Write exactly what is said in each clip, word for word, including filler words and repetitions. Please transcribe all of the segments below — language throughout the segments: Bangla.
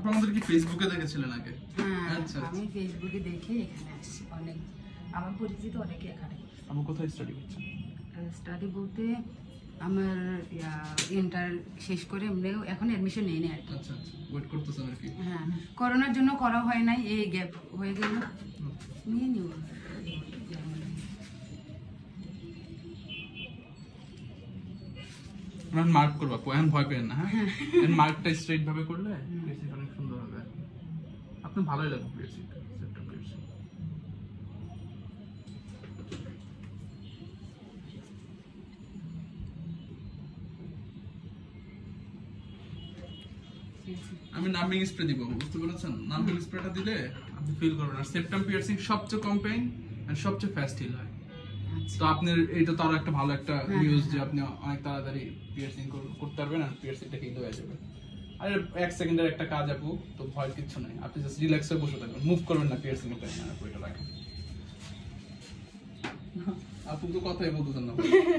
আপু আমাদের কি ফেসবুকে দেখেছিলেন আগে? হ্যাঁ, আচ্ছা আমি ফেসবুকে দেখে এখানে আসছি। অনেক আমার পরিচিত অনেকে এখানে। আপু কোথায় স্টাডি করছেন? স্টাডি বলতে আমার ইন্টার শেষ করে এমনি এখন অ্যাডমিশন নেই না আর কি। আচ্ছা আচ্ছা, ওয়েট করতেছেন আর কি। হ্যাঁ, করোনার জন্য করা হয় নাই, এই গ্যাপ হয়ে গেল, নিয়ে নিব। আমরা মার্ক করব, পয়েন্ট ভয় পেন না। হ্যাঁ, এর মার্কটা স্ট্রেট ভাবে করলে পিএসসি অনেক সুন্দর হবে। আপনি ভালোই লাগবে পিএসসি সেপ্টেম পিএসসি। আমি নাম্বিং স্প্রে দিব, বুঝতে পেরেছেন? নাম্বিং স্প্রেটা দিলে আপনি ফিল করবেন। আর সেপ্টেম পিয়ার্সিং সবচেয়ে কম পেইন আর সবচেয়ে ফাস্ট হিল হয়। তো আপনার এটা তো আরো একটা ভালো একটা নিউজ যে আপনি অনেক তাড়াতাড়ি পিয়ার্সিং করতে পারবেন আর পিয়ার্সিংটা হিল হয়ে যাবে। আর এক সেকেন্ডের একটা কাজ আপু, তো ভয় কিছু নাই। আপনি জাস্ট রিল্যাক্স হয়ে বসে থাকবেন, মুভ করবেন না পিয়ার্সিং এর টাইমে। আপু এটা রাখেন। আপু তো কথাই বলতেছেন না।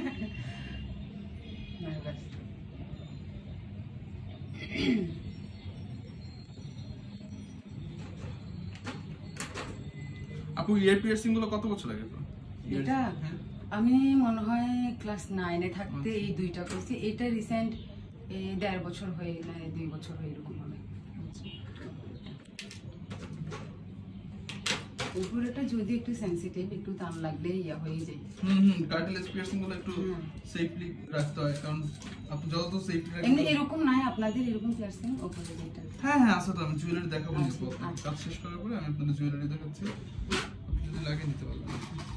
আপু ইয়ার পিয়ার্সিং গুলো কত বছর লাগে? এটা আমি মনে হয় ক্লাস নাইনে থাকতে এই দুইটা করছি। এটা রিসেন্ট এই দেড় বছর হয়ে না দুই বছর হয়ে এরকম হবে। উপরেটা যদি একটু সেনসিটিভ, একটু টান লাগলে ইয়া হয়ে যায়। হুম হুম, কার্টিলেজ পিয়ার্সিং গুলো একটু সেফলি রাখতে হয়, কারণ আপনি যত সেফলি রাখবেন। এমনি এরকম নাই আপনাদের এরকম পিয়ার্সিং উপরে যেটা? হ্যাঁ হ্যাঁ আছে তো, আমি জুয়েলারি দেখাবো। কাজ শেষ করার পরে আমি আপনাদের জুয়েলারি দেখাচ্ছি, যদি লাগে নিতে পারবেন।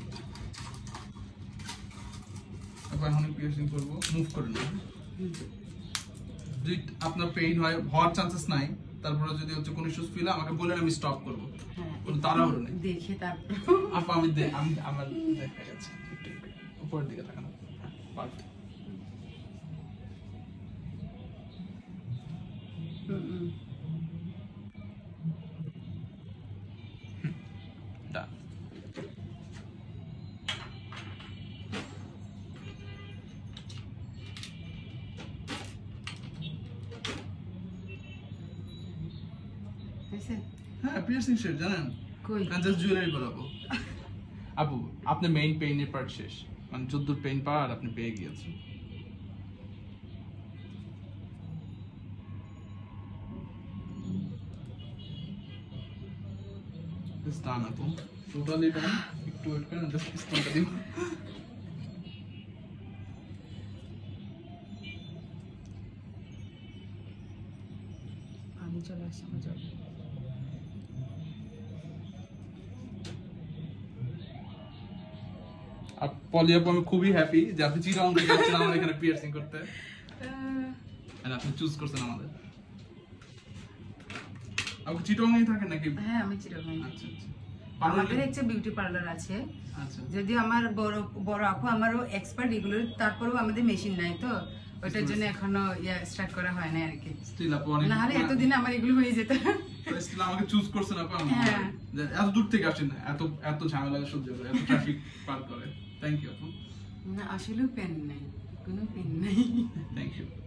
আবার এখন পিয়ার্সিং করব, মুভ করে না। যদি আপনার পেইন হয়, হওয়ার চান্সেস নাই, তারপরে যদি হচ্ছে কোনো ইস্যুস ফিল হয় আমাকে বলেন, আমি স্টপ করব। কোনো তাড়াহুড়ো নেই। দেখে তারপর আপা আমি আমি আমার দেখা যাচ্ছে একটু উপরের দিকে তাকান। পারফেক্ট। হুম হুম দা হ্যাঁ, পিয়ার্সিং শেষ জানেন? কই? আমি জাস্ট জুয়েলারি বানাবো। আপু আপনি মেইন পেইনের পার্ট শেষ, মানে যদ্দূর পেইন পাওয়ার আপনি পেয়ে গিয়েছেন। জাস্ট ডান আপু, টোটালি ডান। একটু ওয়েট করেন, জাস্ট স্টোনটা দিন। আমি চলে আসছি আমার জন্য। আর পলি আপু আমি খুবই হ্যাপি যে আপনি চিরং থেকে যাচ্ছেন আমাদের এখানে পিয়ার্সিং করতে, আর আপনি চুজ করছেন আমাদের। আপনি চিরংই থাকেন নাকি? হ্যাঁ আমি চিরং। আচ্ছা আচ্ছা। আমাদের একটা বিউটি পার্লার আছে। আচ্ছা। যদি আমার বড় বড় আপু আমারও এক্সপার্ট এগুলো, তারপরেও আমাদের মেশিন নাই তো ওটার জন্য এখনো ইয়া স্টার্ট করা হয় না আর কি। স্টিল আপু অনেক, না হলে এতদিন আমার এগুলো হয়ে যেত। স্টিল আমাকে চুজ করছেন আপু। হ্যাঁ, এত দূর থেকে আসেন না, এত এত ঝামেলা সহ্য করে, এত ট্রাফিক পার করে। থ্যাংক ইউ আপু। না আসলেও পেন নাই, কোনো পেন নাই। Thank you.